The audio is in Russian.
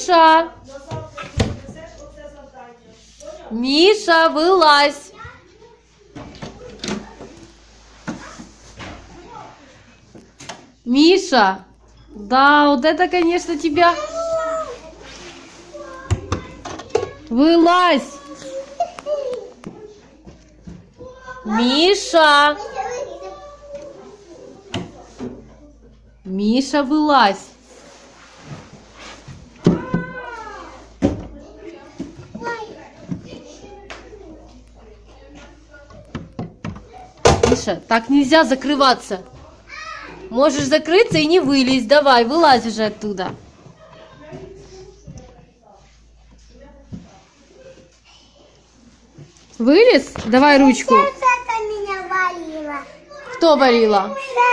Миша! Миша, вылазь! Миша! Да, вот это, конечно, тебя... Вылазь! Миша! Миша, вылазь! Миша, так нельзя закрываться. Можешь закрыться и не вылезть. Давай, вылазь уже оттуда. Вылез? Давай ручку. Меня варила. Кто варила?